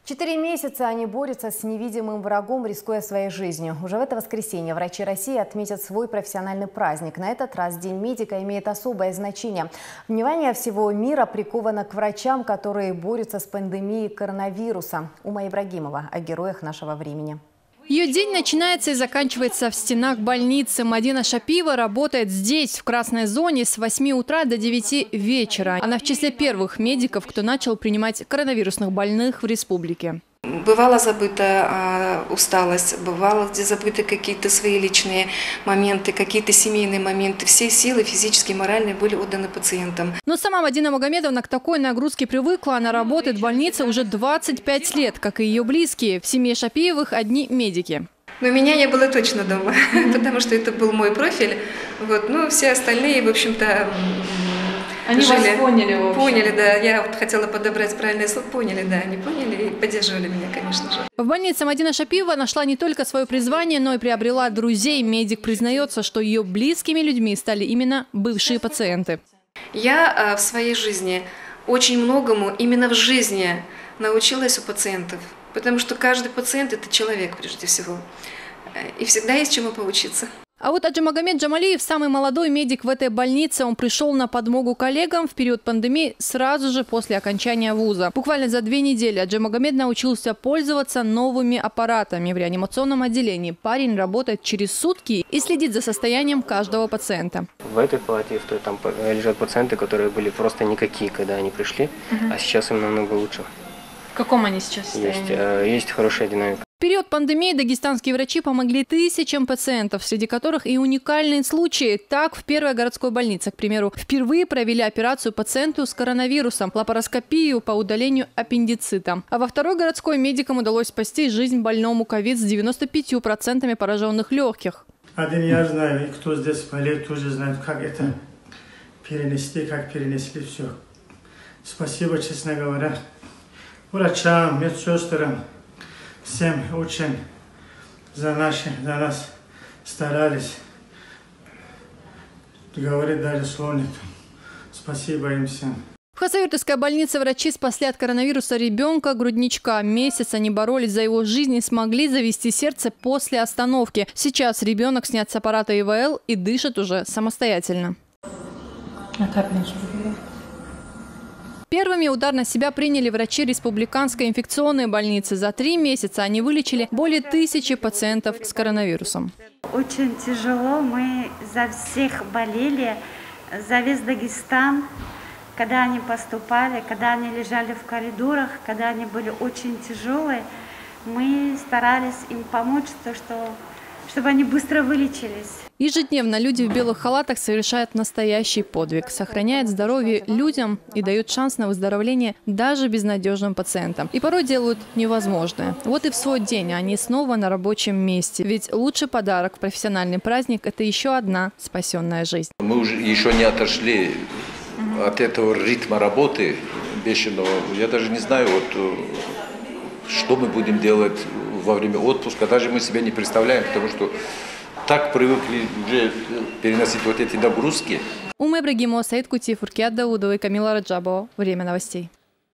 4 месяца они борются с невидимым врагом, рискуя своей жизнью. Уже в это воскресенье врачи России отметят свой профессиональный праздник. На этот раз День медика имеет особое значение. Внимание всего мира приковано к врачам, которые борются с пандемией коронавируса. Ума Ибрагимова о героях нашего времени. Ее день начинается и заканчивается в стенах больницы. Мадина Шапиева работает здесь, в красной зоне, с 8 утра до 9 вечера. Она в числе первых медиков, кто начал принимать коронавирусных больных в республике. Бывала забыта усталость, бывало где забыты какие-то свои личные моменты, какие-то семейные моменты. Все силы физические и моральные были отданы пациентам. Но сама Мадина Магомедовна к такой нагрузке привыкла. Она работает в больнице уже 25 лет, как и ее близкие. В семье Шапиевых одни медики. Но меня не было точно дома, потому что это был мой профиль. Ну, все остальные, в общем-то, они жили. Вас поняли? Поняли, да. Я хотела подобрать правильное слово. Поняли, да. Они поняли и поддерживали меня, конечно же. В больнице Мадина Шапиева нашла не только свое призвание, но и приобрела друзей. Медик признается, что ее близкими людьми стали именно бывшие пациенты. Я в своей жизни очень многому именно в жизни научилась у пациентов. Потому что каждый пациент – это человек прежде всего. И всегда есть чему поучиться. А вот Аджимагомед Джамалиев, самый молодой медик в этой больнице, он пришел на подмогу коллегам в период пандемии сразу же после окончания вуза. Буквально за 2 недели Аджимагомед научился пользоваться новыми аппаратами в реанимационном отделении. Парень работает через сутки и следит за состоянием каждого пациента. В этой палате там лежат пациенты, которые были просто никакие, когда они пришли, а сейчас им намного лучше. В каком они сейчас состоянии? Есть хорошая динамика. В период пандемии дагестанские врачи помогли тысячам пациентов, среди которых и уникальные случаи. Так, в первой городской больнице, к примеру, впервые провели операцию пациенту с коронавирусом, лапароскопию по удалению аппендицита. А во второй городской медикам удалось спасти жизнь больному ковид с 95% пораженных легких. Один я знаю, и кто здесь болеет, тоже знает, как это перенести, как перенесли все. Спасибо, честно говоря, врачам, медсестрам. Всем очень за нас старались. Говорит даже слов нет. Спасибо им всем. В Хасавюртовской больнице врачи спасли от коронавируса ребенка-грудничка. Месяц они боролись за его жизнь и смогли завести сердце после остановки. Сейчас ребенок снят с аппарата ИВЛ и дышит уже самостоятельно. Первыми удар на себя приняли врачи республиканской инфекционной больницы. За 3 месяца они вылечили более 1000 пациентов с коронавирусом. Очень тяжело. Мы за всех болели, за весь Дагестан. Когда они поступали, когда они лежали в коридорах, когда они были очень тяжелые, мы старались им помочь, чтобы они быстро вылечились. Ежедневно люди в белых халатах совершают настоящий подвиг, сохраняют здоровье людям и дают шанс на выздоровление даже безнадежным пациентам. И порой делают невозможное. Вот и в свой день они снова на рабочем месте. Ведь лучший подарок в профессиональный праздник – это еще одна спасенная жизнь. Мы уже еще не отошли от этого ритма работы бешеного. Я даже не знаю, что мы будем делать во время отпуска. Даже мы себя не представляем, потому что так привыкли уже переносить эти нагрузки. Ума Ибрагимова, Саид Кутиев, Уркият Даудова и Камила Раджабова. Время новостей.